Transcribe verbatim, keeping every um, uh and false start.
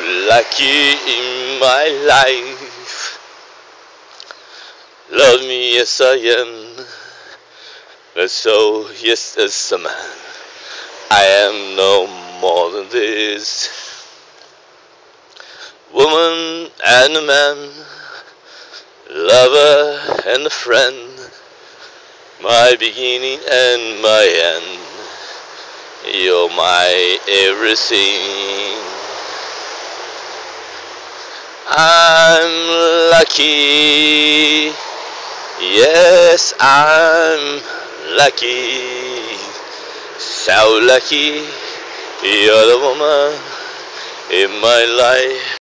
lucky in my life. Love me as I am, but so yes as a man. I am no more than this. Woman and a man, lover and a friend, my beginning and my end. You're my everything. I'm lucky, yes, I'm lucky, so lucky. You're the woman in my life.